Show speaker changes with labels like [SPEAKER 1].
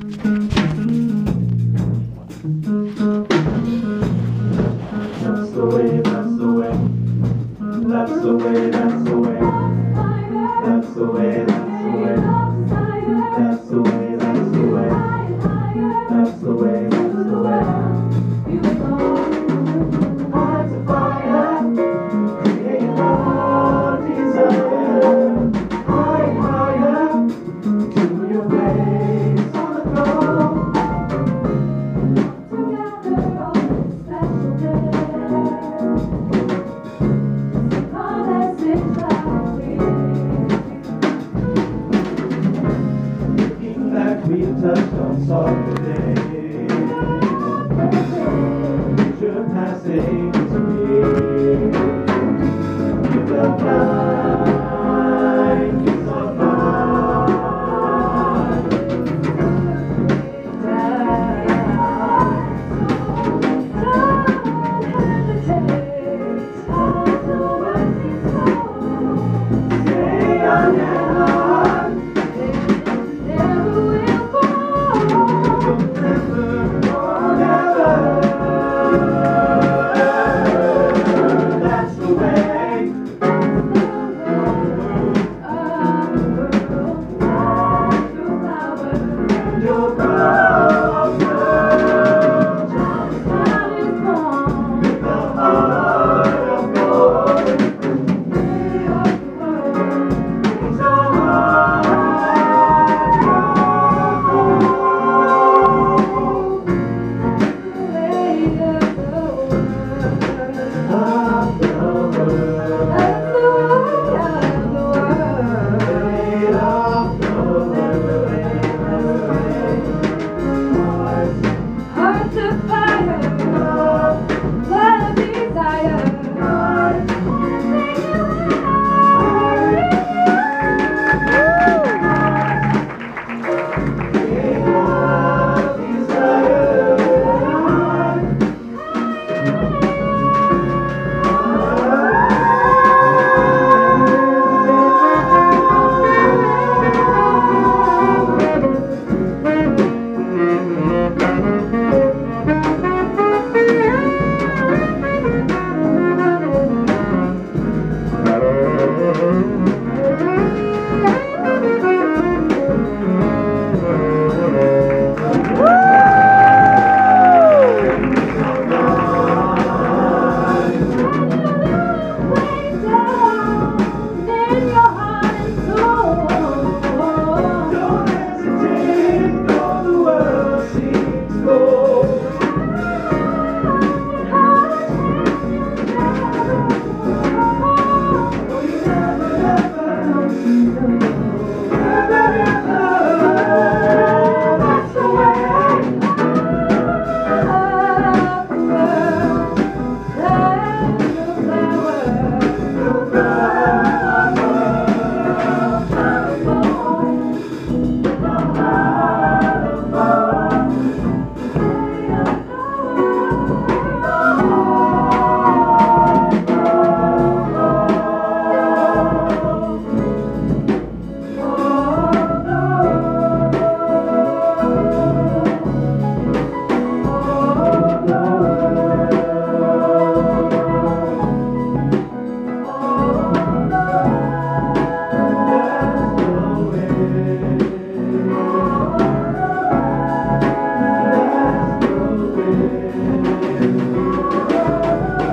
[SPEAKER 1] That's the way, that's the way. That's the way, that's the way. That's the way, that's the way. That's the way, that's the way. That's the way, that's the way. Hearts of fire, create all desire. Higher, higher, to your place on the throne.
[SPEAKER 2] Together on this special day, our message like
[SPEAKER 1] Looking like we touched on softer days. Future passing to me. You felt like you saw fire. Stay on and on. That's the way. Your